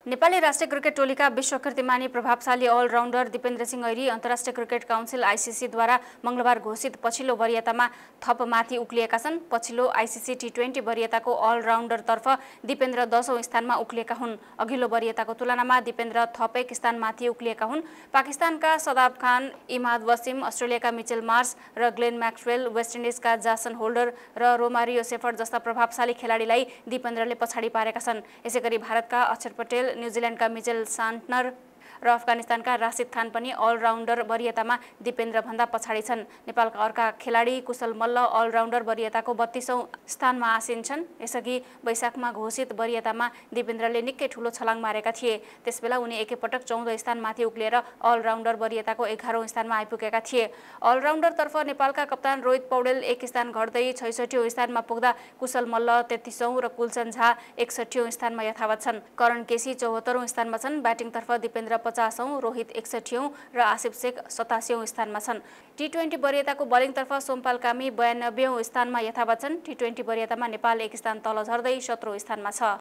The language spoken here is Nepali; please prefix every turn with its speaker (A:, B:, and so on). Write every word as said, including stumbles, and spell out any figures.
A: नेपाली राष्ट्रिय क्रिकेट टोलीका विश्व कीर्तिमानी प्रभावशाली अलराउन्डर दिपेन्द्र सिंह ऐरी अन्तर्राष्ट्रिय क्रिकेट काउन्सिल आइसिसीद्वारा मंगलबार घोषित पछिल्लो वरियतामा थप माथि उक्लिएका छन्। पछिल्लो आइसिसी टी ट्वेन्टी वरियताको अलराउन्डरतर्फ दिपेन्द्र दशौं स्थानमा उक्लिएका हुन्। अघिल्लो वरियताको तुलनामा दिपेन्द्र थप एक स्थान माथि उक्लिएका हुन्। पाकिस्तानका सदाब खान, इमाद वसिम, अस्ट्रेलियाका मिचेल मार्स र ग्लेन म्याक्सवेल, वेस्ट इन्डिजका जासन होल्डर र रोमारियो सेफर्ड जस्ता प्रभावशाली खेलाडीलाई दिपेन्द्रले पछाडि पारेका छन्। यसैगरी भारतका अक्षर पटेल, न्युजिल्यान्डका मिचेल सान्टनर र अफगानिस्तानका राशिद खान पनि अलराउन्डर वरियतामा दिपेन्द्र भन्दा पछाडि छन्। नेपालका अर्का खेलाडी कुशल मल्ल अलराउन्डर वरियताको बत्तीसौं स्थानमा आसीन छन्। यसअघि वैशाखमा घोषित वरियतामा दिपेन्द्रले निकै ठूलो छलाङ मारेका थिए। त्यसबेला उनी एकैपटक चौध स्थानमाथि उक्लिएर अलराउन्डर वरियताको एघारौं स्थानमा आइपुगेका थिए। अलराउन्डरतर्फ नेपालका कप्तान रोहित पौडेल एक स्थान घट्दै छैसठीौं स्थानमा पुग्दा कुशल मल्ल तेत्तीसौं र कुलचन्द्र झा एकसठीौं स्थानमा यथावत छन्। करण केसी चौहत्तरौं स्थानमा छन्। ब्याटिङतर्फ दिपेन्द्र पचासौं, रोहित एकसठीौं र आसिफ शेख सतासीौं स्थानमा छन्। टी ट्वेन्टी वरियताको बलिङतर्फ सोमपाल कामी बयानब्बेौं स्थानमा यथावत छन्। टी ट्वेन्टी वरियतामा नेपाल एक स्थान तल झर्दै सत्रौं स्थानमा छ।